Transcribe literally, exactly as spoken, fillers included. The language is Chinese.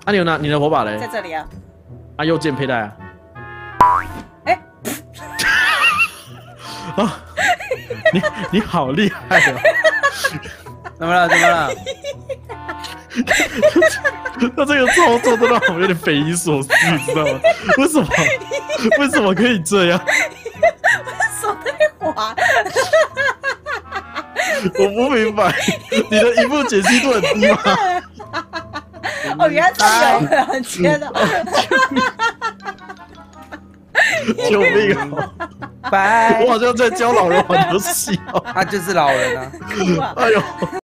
啊，你有拿你的火把嘞？ 在这里啊。 啊，右键佩戴啊。 哎。 啊，你你好厉害哦！ 怎么了？怎么了？ 他这个操作都让我有点匪夷所思，你知道吗？为什么？为什么可以这样？ 手在滑。 我不明白，你的荧幕解析度很低吗？ 哦，原来这里有人接的。 救命啊！ 拜。 我好像在教老人玩游戏哦。 他就是老人啊。 哎呦。